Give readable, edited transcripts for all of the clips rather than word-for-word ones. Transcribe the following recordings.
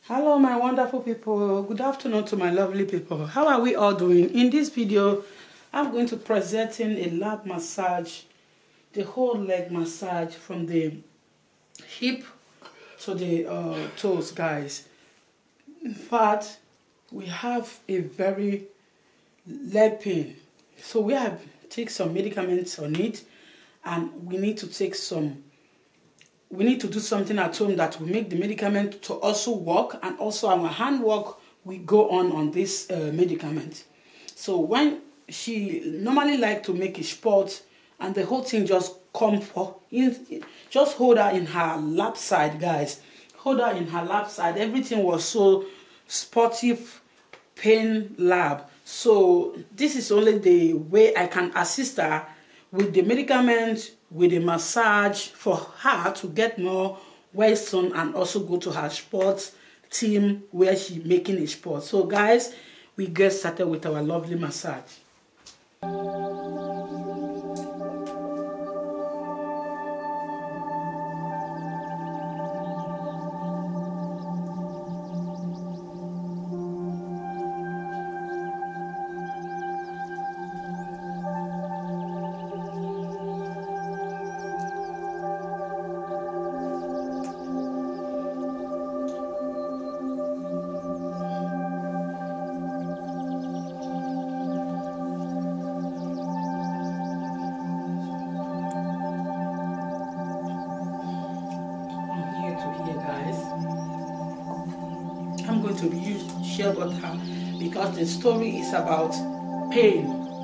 Hello my wonderful people, good afternoon to my lovely people. How are we all doing? In this video I'm going to presenting a lap massage, the whole leg massage from the hip to the toes, guys. In fact, we have a very leg pain, so we have take some medicaments on it, and we need to take some. We need to do something at home that will make the medicament to also work, and also our hand work we go on this medicament. So when she normally like to make a sport and the whole thing just come for in, just hold her in her lap side, guys. Hold her in her lap side. Everything was so sportive, pain lab. So this is only the way I can assist her with the medicament, with the massage, for her to get more well soon and also go to her sports team where she making a sport. So guys, we get started with our lovely massage. I'm going to share with her because the story is about pain.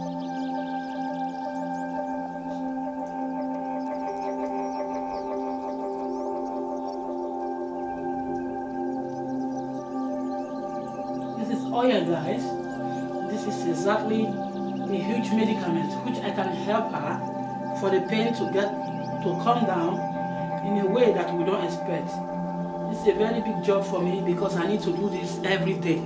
This is oil, guys. This is exactly a huge medicament which I can help her for the pain to come down in a way that we don't expect. It's a very big job for me because I need to do this every day.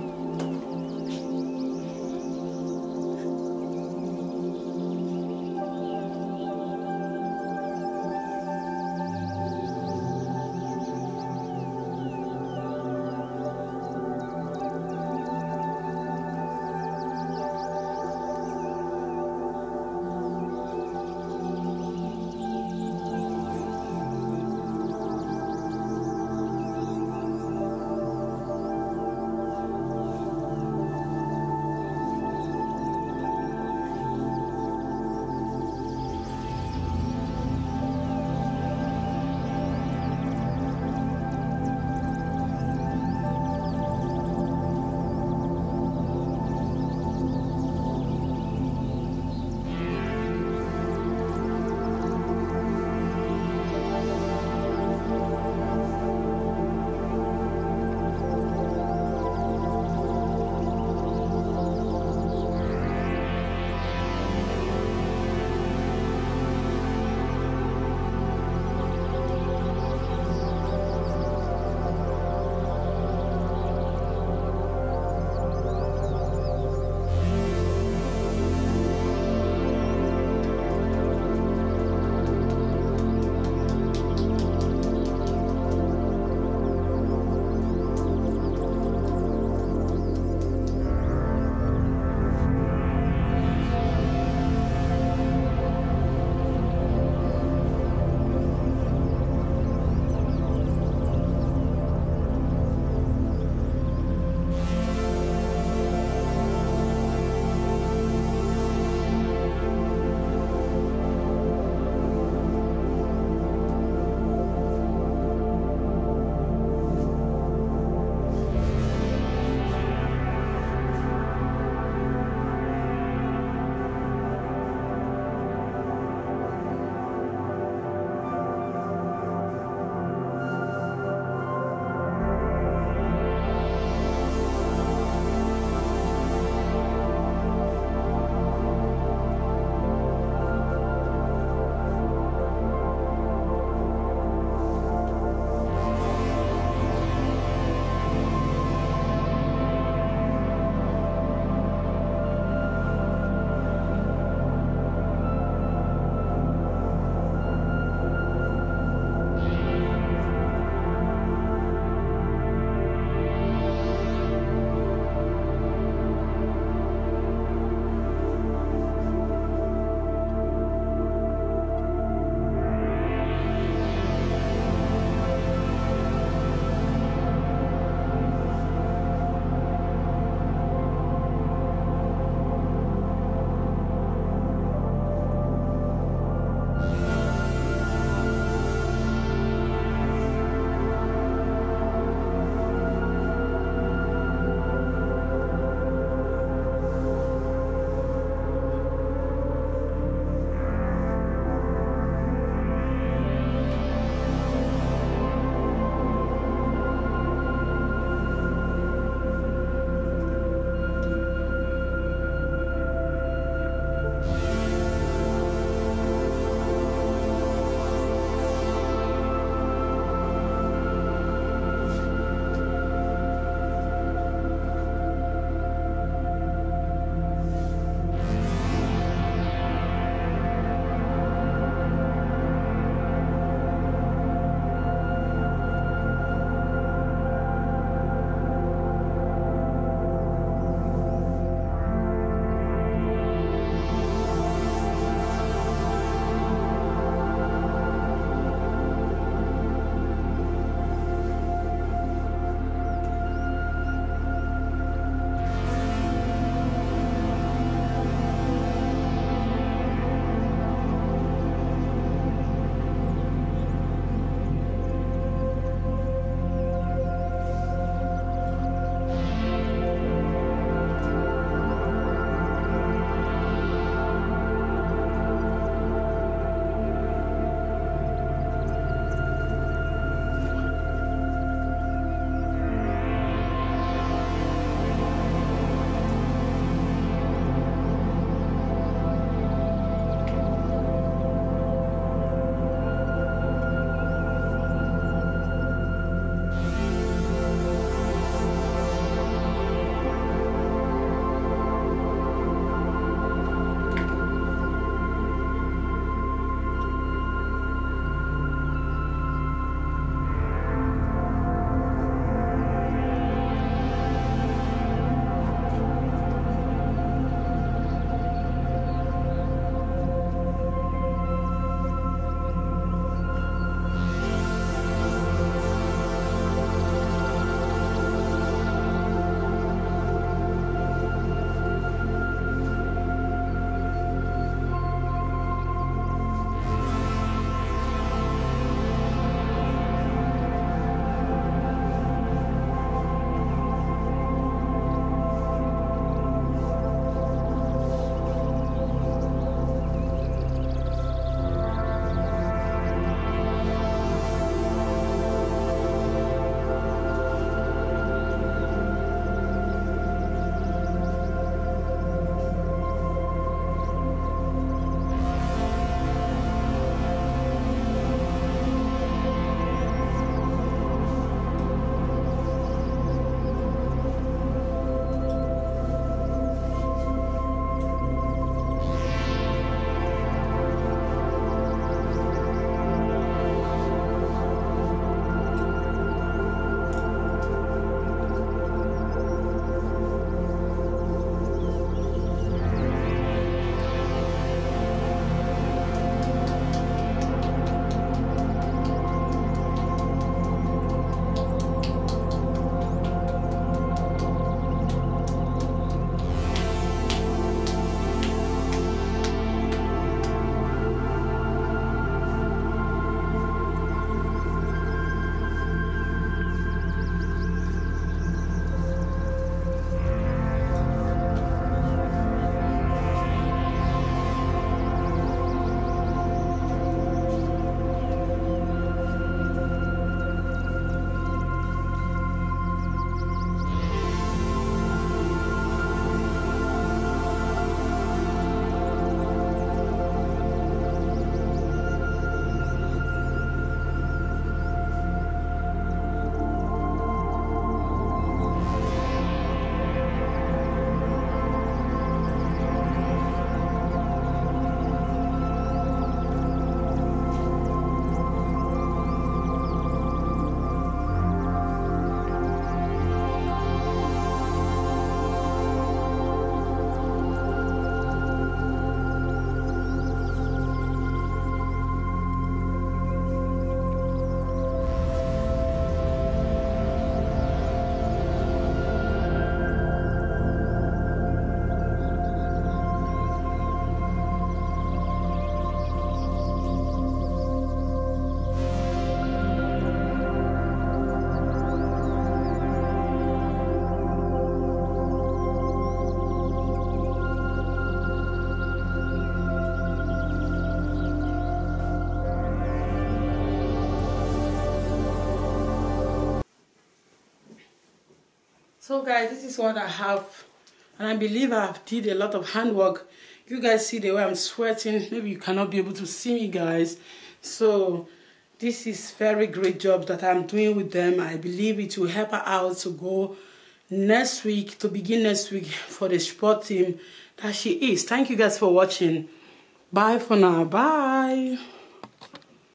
So guys, this is what I have, and I believe I've did a lot of handwork. You guys see the way I'm sweating. Maybe you cannot be able to see me, guys. So this is very great job that I'm doing with them. I believe it will help her out to go next week, to begin next week for the sport team that she is. Thank you guys for watching. Bye for now. Bye.